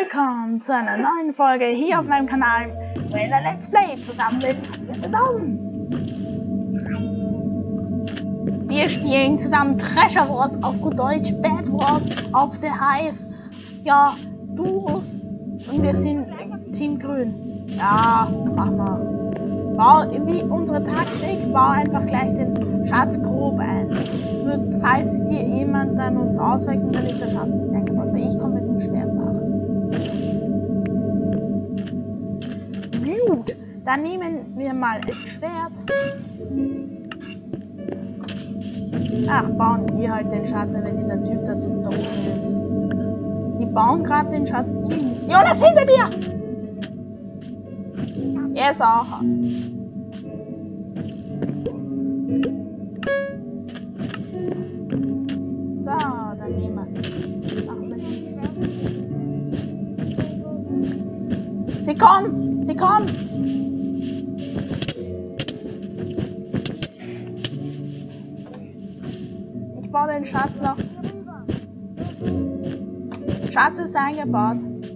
Willkommen zu einer neuen Folge hier auf meinem Kanal Wayla Let's Play zusammen mit 20.000. Wir spielen zusammen Treasure Wars, auf gut Deutsch Bed Wars auf der Hive. Ja, Duos und wir sind Team Grün. Ja, mach mal. Wie unsere Taktik, bau einfach gleich den Schatz grob ein. Falls dir jemand dann uns ausweichen, dann ist der Schatz nicht eingebaut, weil ich komme mit dem Schwert nach. Gut, dann nehmen wir mal ein Schwert. Ach, bauen wir halt den Schatz, wenn dieser Typ dazu doof ist. Die bauen gerade den Schatz in. Jonas, hinter dir! Er ist auch. So, dann nehmen wir. Sie kommen! Sie kommen! Ich baue den Schatz noch. Schatz ist eingebaut.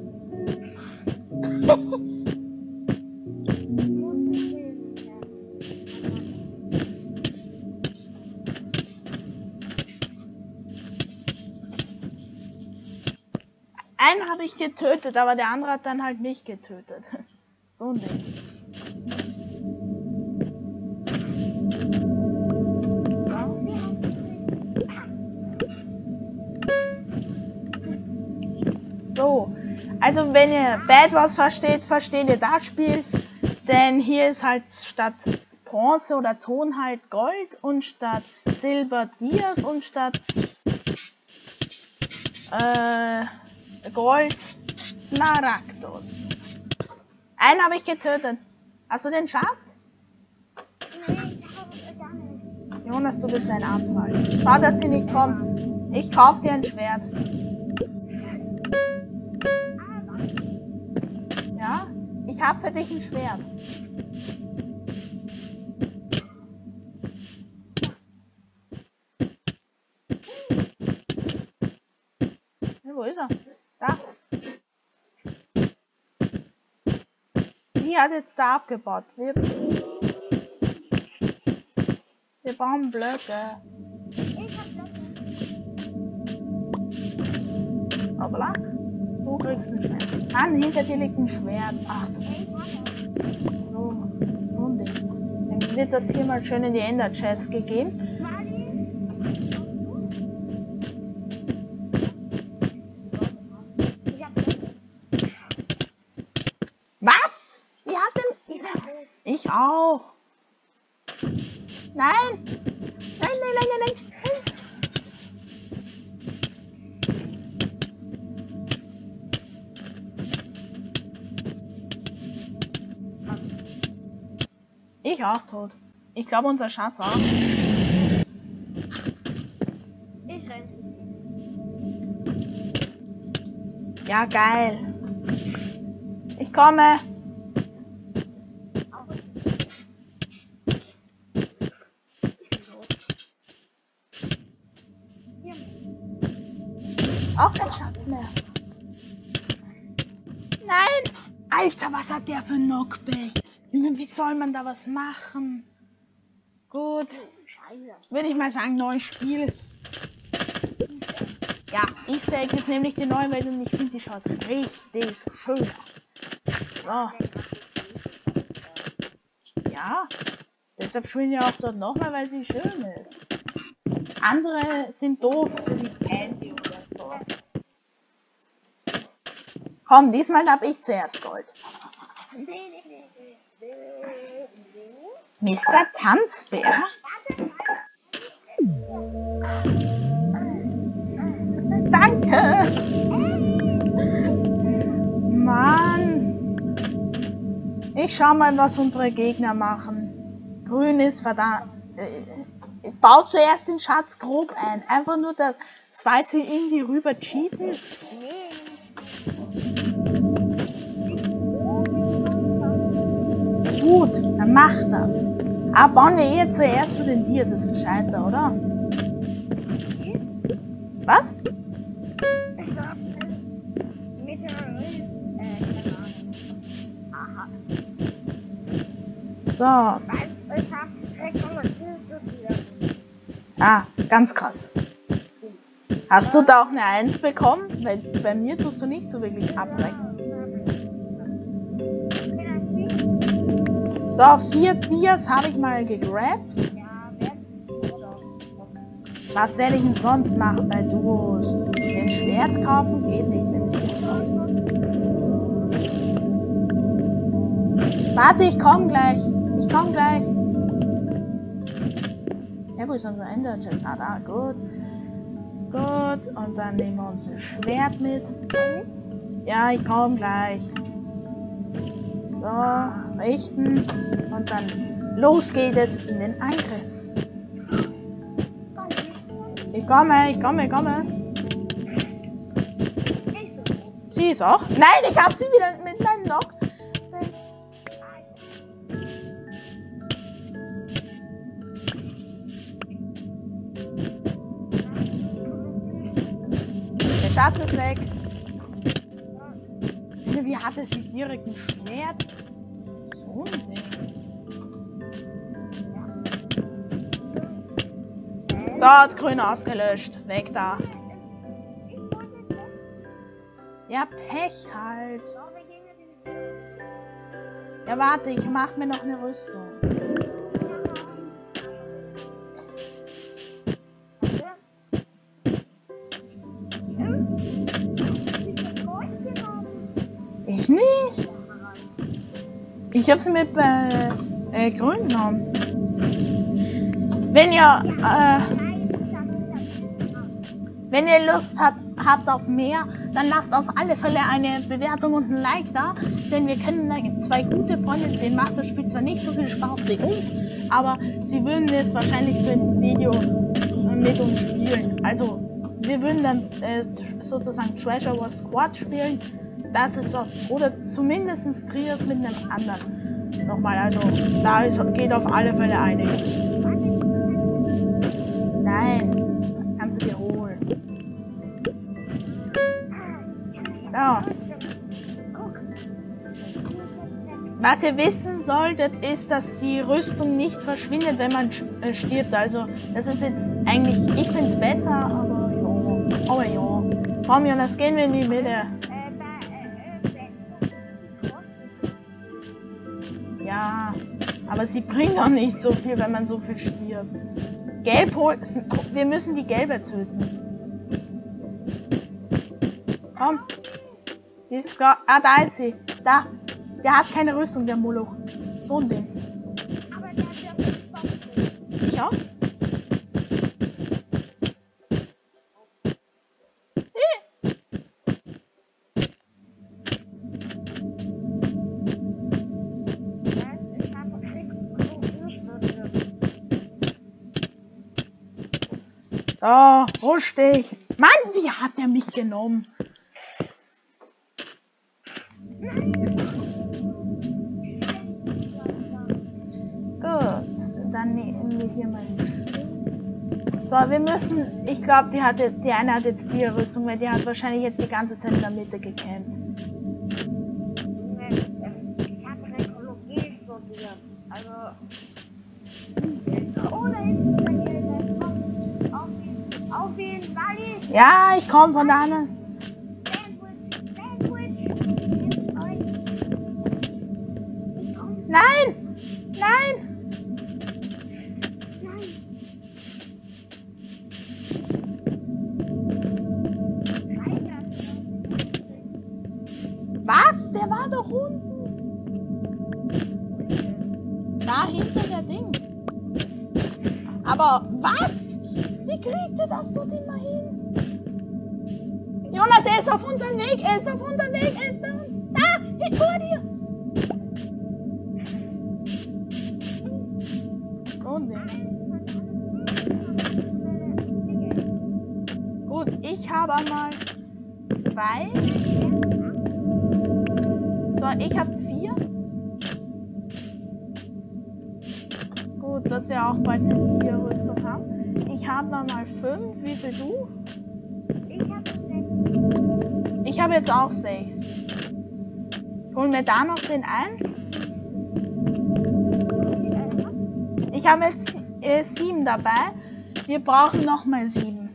Einen habe ich getötet, aber der andere hat dann halt mich getötet. So ein Ding. So, also wenn ihr Bed Wars versteht, versteht ihr das Spiel, denn hier ist halt statt Bronze oder Ton halt Gold und statt Silber Dias und statt Gold Smaragdos. Einen habe ich getötet. Hast du den Schatz? Nein, ich habe gar nicht. Jonas, du bist ein Abfall. Schau, dass sie nicht kommen. Ich kauf dir ein Schwert. Ja? Ich hab für dich ein Schwert. Wo ist er? Da. Die hat jetzt da abgebaut. Wir bauen Blöcke. Ich hab Blöcke. Hoppla. Du kriegst ein Schwert. Mann, hinter dir liegt ein Schwert. Ach du. So ein Ding. Dann wird das hier mal schön in die Ender Chest gegeben. Was? Wie hat denn... Ich auch. Nein! Nein, nein, nein, nein, nein! Ich auch tot. Ich glaube unser Schatz auch. Ich renn. Ja, geil. Ich komme. Auch kein Schatz mehr. Nein! Alter, was hat der für Knockback? Junge, wie soll man da was machen? Gut. Würde ich mal sagen, neues Spiel. Ja, Easter Egg ist nämlich die neue Welt und ich finde, die schaut richtig schön aus. So. Ja, deshalb spielen wir auch dort nochmal, weil sie schön ist. Andere sind doof, so wie Candy oder so. Komm, diesmal habe ich zuerst Gold. Mr. Tanzbär? Danke! Mann! Ich schau mal, was unsere Gegner machen. Grün ist verdammt. Bau zuerst den Schatz grob ein. Einfach nur das, weil sie irgendwie rüber cheaten. Gut, dann mach das. Aber bauen wir jetzt zuerst zu den Dias, ist gescheiter, oder? Was? Ich hab Meteorit. So. Weil ich habe Technologie studiert. Ah, ganz krass. Hast du da auch eine 1 bekommen? Weil bei mir tust du nicht so wirklich abbrechen. So, 4 Dias habe ich mal gegrabt. Was werde ich denn sonst machen bei Duos? Den Schwert kaufen geht nicht mit 4. Warte, ich komm gleich. Ich komm gleich. Ja, wo ist unser Ender-Chest? Ah, da, gut. Gut, und dann nehmen wir uns ein Schwert mit. Ja, ich komm gleich. So, richten. Und dann los geht es in den Angriff. Ich komme. Sie ist auch. Nein, ich hab sie wieder mit meinem Lock. Der Schatz ist weg. Wie hatte sie direkt ein Schwert? So ein Ding. So, grün ausgelöscht. Weg da. Ja, Pech halt. Ja, warte, ich mach mir noch eine Rüstung. Ich nicht. Ich habe sie mit grün genommen. Wenn ihr Lust habt auf mehr, dann lasst auf alle Fälle eine Bewertung und ein Like da, denn wir kennen zwei gute Freunde, denen macht das Spiel zwar nicht so viel Spaß wie uns, aber sie würden es wahrscheinlich für ein Video mit uns spielen. Also wir würden dann sozusagen Treasure Wars Squad spielen, das ist so, oder zumindest Trios mit einem anderen. Nochmal, also da geht auf alle Fälle einiges. Nein, kannst du dir holen. Ja. Was ihr wissen solltet, ist, dass die Rüstung nicht verschwindet, wenn man stirbt. Also das ist jetzt eigentlich, ich finde es besser, aber ja. Aber ja. Komm Jonas, gehen wir in die Mitte. Ja, aber sie bringt auch nicht so viel, wenn man so viel stirbt. Gelb holt. Wir müssen die Gelbe töten. Komm. Die ist da ist sie. Da. Der hat keine Rüstung, der Moloch. So ein Ding. Ich auch? So, rusch dich. Mann, wie hat er mich genommen? Gut, dann nehmen wir hier mal einen Schild. So, wir müssen, ich glaube, die eine hat jetzt die Rüstung, weil die hat wahrscheinlich jetzt die ganze Zeit in der Mitte gekämpft. Ich habe Ökologie studiert, also... Oder ist bei dir auf jeden Fall. Ja, ich komme von da an. Nein! Nein! Was? Der war doch unten. Da hinter der Ding. Aber was? Wie kriegt ihr das dort immer hin? Jonas, er ist auf unserem Weg. Er ist bei uns. Da, hier vor dir. Gut, ich habe einmal 2. So, ich habe 4. Gut, dass wir auch bald eine 4-Rüstung haben. Ich habe nochmal 5. Wie viel du? Ich habe 6. Ich habe jetzt auch 6. Holen wir da noch den ein? Ich habe jetzt 7 dabei. Wir brauchen noch mal 7.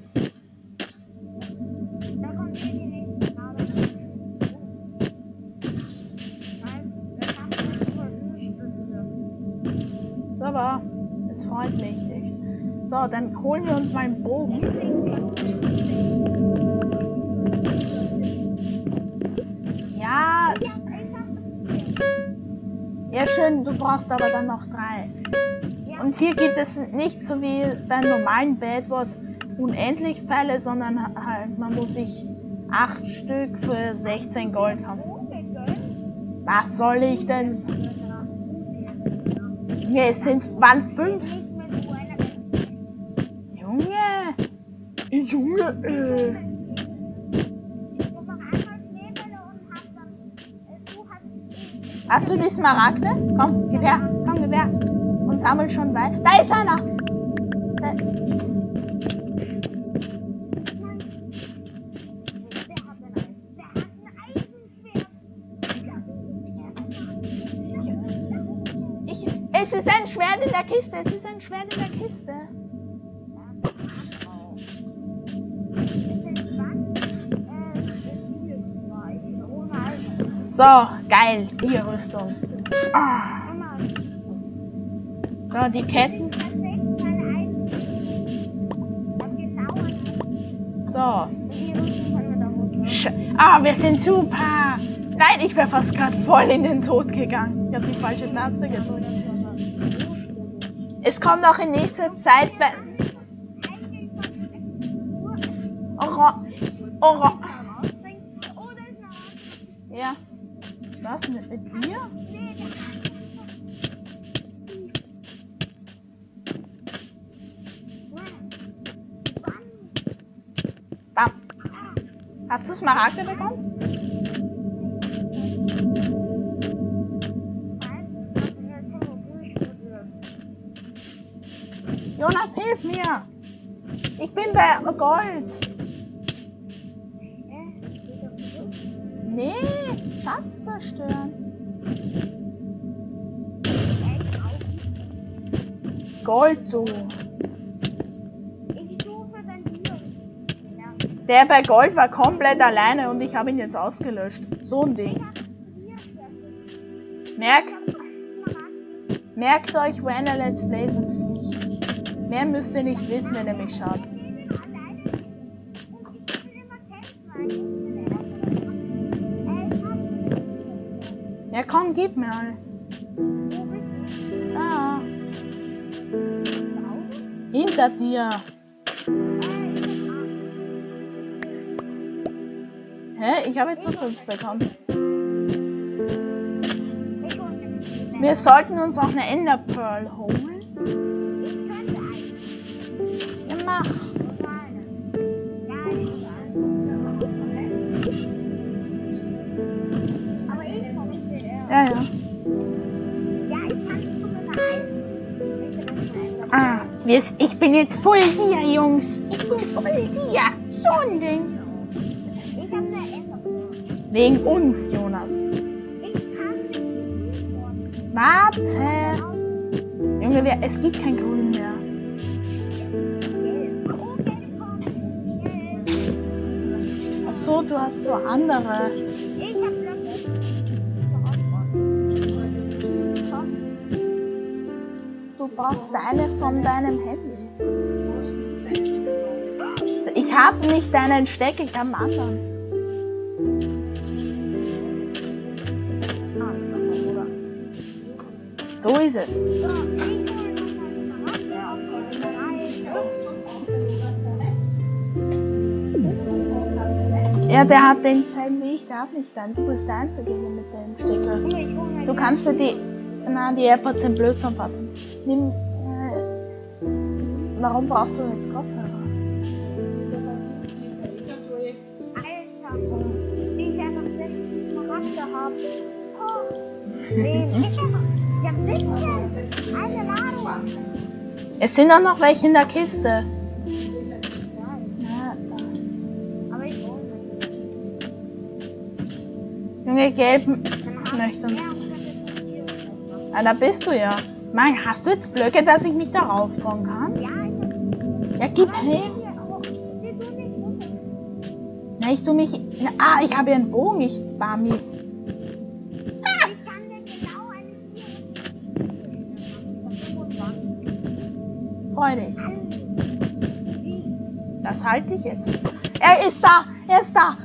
Da kommt hier die nächste Farbe. Nein, das macht man über. So, aber es freut mich nicht. So, dann holen wir uns mal einen Bogen. Ja. Ja, schön, du brauchst aber dann noch 3. Und hier gibt es nicht so wie beim normalen Bad Wars unendlich Pfeile, sondern halt, man muss sich 8 Stück für 16 Gold haben. Was soll ich denn? Nee, es waren 5. Junge! Hast du die Smaragde? Komm, gib her, komm, gib her. Und sammel schon weiter. Da ist einer! Da. Es ist ein Schwert in der Kiste, es ist ein Schwert in der Kiste. So, geil, die Rüstung. Ah. So, die Ketten. So. Wir sind super. Nein, ich wäre fast gerade voll in den Tod gegangen. Ich habe die falsche Taste gedrückt. Es kommt auch in nächster Zeit bei... Ja. Was mit dir? Bam. Hast du Smaragde bekommen? Jonas, hilf mir! Ich bin bei Gold! Nee, Schatz zerstören. Gold so. Der bei Gold war komplett alleine und ich habe ihn jetzt ausgelöscht. So ein Ding. Merkt euch, wenn er Let's Plays und Viech. Mehr müsst ihr nicht wissen, wenn er mich schaut. Ja komm, gib mir mal. Da. Hinter dir. Hä? Ich habe jetzt so 5 bekommen. Wir sollten uns auch eine Ender Pearl holen. Ja, mach. Ja, ja. Ich bin jetzt voll hier, Jungs. Ich bin voll hier. So ein Ding. Ich habe eine Änderung. Wegen uns, Jonas. Ich kann nicht. Warte. Junge, es gibt kein Grün mehr. Ach so, du hast so andere. Ich habe Du brauchst eine von deinem Handy. Ich habe nicht deinen Stecker, ich habe einen anderen. So ist es. Ja, der hat den selben wie ich, der hat nicht deinen. Du bist der Einzige hier mit dem Stecker. Du kannst dir die AirPods sind blöd zum Fassen. Nimm. Warum brauchst du jetzt Kopfhörer? Alter, wie ich einfach 6 Smaragde habe. Oh, nee, ich habe 17. Eine Ladung. Es sind auch noch welche in der Kiste. Ja, aber ich brauche nicht. Junge, gelb. möchte. Ja, und das ist von dir. Ah, da bist du ja. Mann, hast du jetzt Blöcke, dass ich mich darauf kommen kann? Ja, ich Ja, gib hab... her. Wir tun nicht runter. Na, ich tu mich... Na, ah, ich habe ja einen Bogen, ich Bami. Ich kann dir genau eine Freu dich. Wie? Das halte ich jetzt. Er ist da! Er ist da!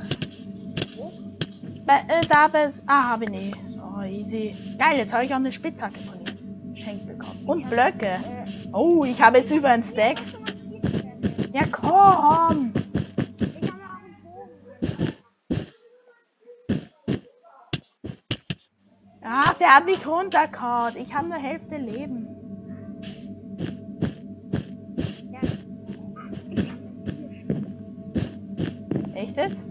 Da bist... Ah, habe ich nicht. So, easy. Geil, jetzt habe ich auch eine Spitzhacke von ihm geschenkt bekommen. Und Blöcke. Oh, ich habe jetzt über ein Stack. Ja, komm! Ich habe auch einen Bogen. Ach, der hat mich runtergehauen. Ich habe nur Hälfte Leben. Ja. Ich habe 4 Stück. Echt jetzt?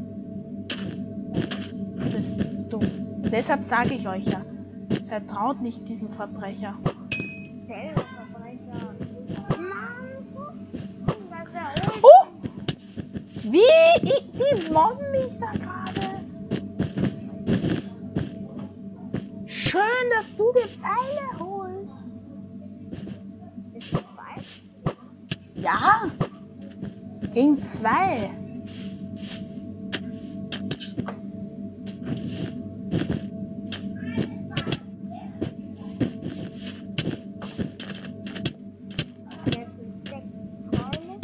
Du bist dumm. Und deshalb sage ich euch ja, vertraut nicht diesem Verbrecher. Selber Verbrecher. Mann, so. Das ist der Old. Oh! Wie? Die mobben mich da gerade. Schön, dass du die Pfeile holst. Ist das weiß? Ja. Gegen 2. Jetzt ein Stack Pfeile.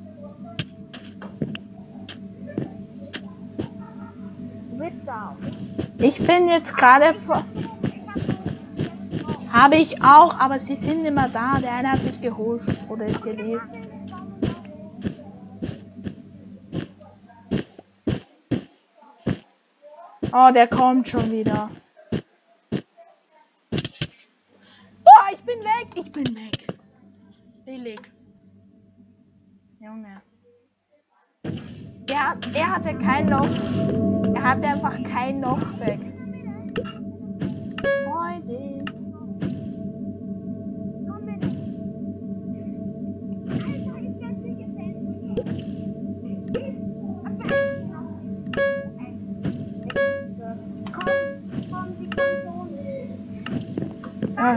Du bist da. Ich bin jetzt gerade vor... Habe ich auch, aber sie sind immer da. Der eine hat mich geholt oder ist gelebt. Oh, der kommt schon wieder. Oh, ich bin weg. Ich bin weg. Billig. Junge. Er hatte kein Loch. Er hatte einfach kein Loch weg. Freundin. Komm mit. Alter, ich werde dich Komm, sie kommt so. Ja.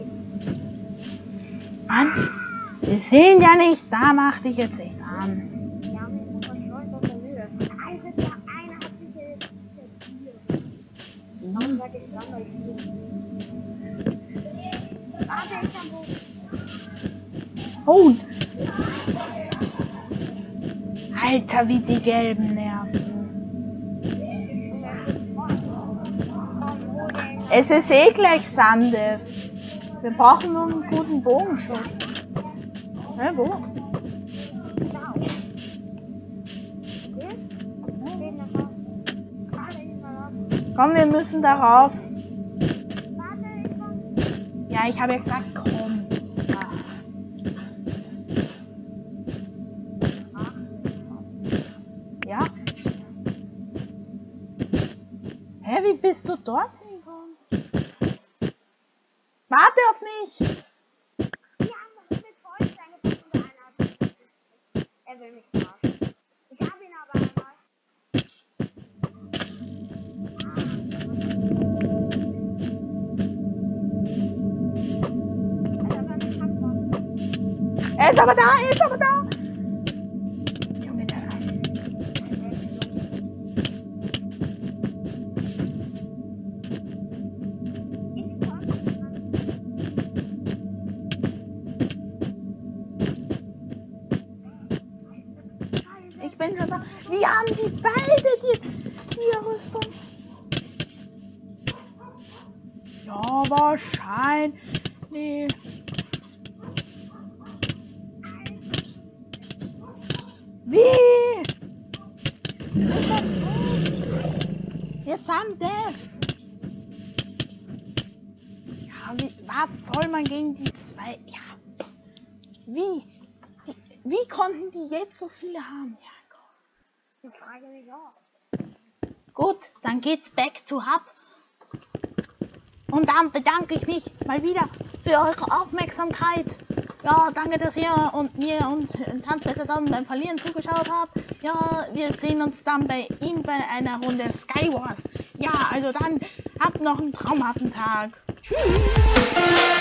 Mann, wir sehen ja nicht. Da mach dich jetzt nicht an. Wir haben jetzt noch was aus der Höhe. Alter, der eine hat sich jetzt hier. Warum sag ich dran, weil ich hier. Warte, ich hab Bogen. Oh. Alter, wie die gelben nerven. Es ist eh gleich Sandev. Wir brauchen nur einen guten Bogenschuss. Hä, wo? Komm, wir müssen darauf. Ja, ich habe ja gesagt, komm. Ja. Hä, wie bist du dort hingekommen? Warte auf mich! Er will mich verarschen. Ich hab ihn aber einmal. Er ist aber da, er ist aber da! Junge, der... Ich bin schon da. Wie haben die beide die Rüstung? Ja, wahrscheinlich. Wie? Ist das gut? Wir sind das. Ja, was soll man gegen die zwei? Ja. Wie konnten die jetzt so viele haben? Ja, Gott. Ich frage mich auch. Gut, dann geht's back to Hub. Und dann bedanke ich mich mal wieder für eure Aufmerksamkeit. Ja, danke, dass ihr und mir und Tanzwetter dann beim Verlieren zugeschaut habt. Ja, wir sehen uns dann bei ihm bei einer Runde Skywars. Ja, also dann Habt noch einen traumhaften Tag. Tschüss.